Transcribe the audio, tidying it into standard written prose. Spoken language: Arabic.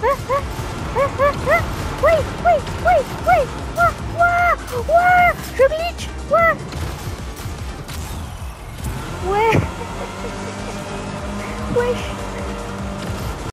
Oui, oui, oui, oui. Ouah, ouah, ouah, je glitch. Ouah. Ouais. Wesh.